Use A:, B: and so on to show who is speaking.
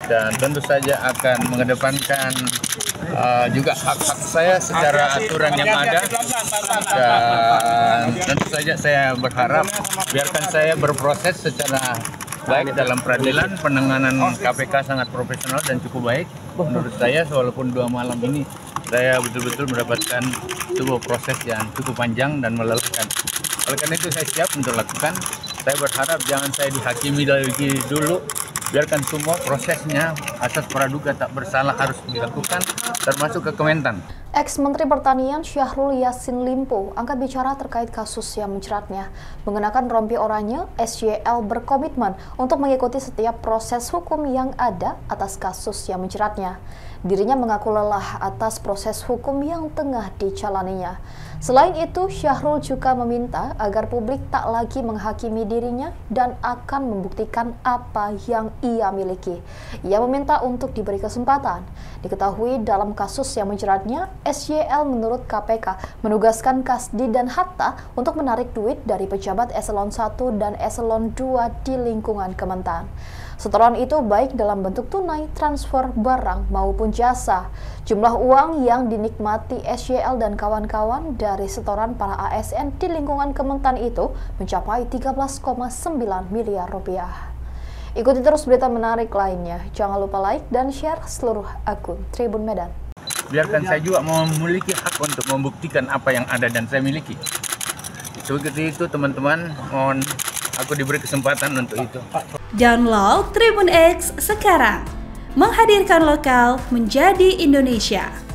A: dan tentu saja akan mengedepankan juga hak-hak saya secara aturan yang ada, dan tentu saja saya berharap biarkan saya berproses secara baik dalam peradilan. Penanganan KPK sangat profesional dan cukup baik menurut saya, walaupun 2 malam ini saya betul-betul mendapatkan sebuah proses yang cukup panjang dan melelahkan. Oleh karena itu saya siap untuk lakukan. Saya berharap jangan saya dihakimi lagi dulu, biarkan semua prosesnya asas praduga tak bersalah harus dilakukan, termasuk ke Kementan.
B: Ex-Menteri Pertanian Syahrul Yassin Limpo angkat bicara terkait kasus yang menjeratnya. Mengenakan rompi oranye, SYL berkomitmen untuk mengikuti setiap proses hukum yang ada atas kasus yang menjeratnya. Dirinya mengaku lelah atas proses hukum yang tengah dijalaninya. Selain itu, Syahrul juga meminta agar publik tak lagi menghakimi dirinya dan akan membuktikan apa yang ia miliki. Ia meminta untuk diberi kesempatan. Diketahui dalam kasus yang menjeratnya, SYL menurut KPK menugaskan Kasdi dan Hatta untuk menarik duit dari pejabat eselon 1 dan eselon 2 di lingkungan Kementan. Setoran itu baik dalam bentuk tunai, transfer barang maupun jasa. Jumlah uang yang dinikmati SYL dan kawan-kawan dari setoran para ASN di lingkungan Kementan itu mencapai 13,9 miliar rupiah. Ikuti terus berita menarik lainnya. Jangan lupa like dan share seluruh akun Tribun Medan.
A: Biarkan saya juga memiliki hak untuk membuktikan apa yang ada dan saya miliki. Seperti itu teman-teman, mohon aku diberi kesempatan untuk itu.
C: Download Tribun X sekarang, menghadirkan lokal menjadi Indonesia.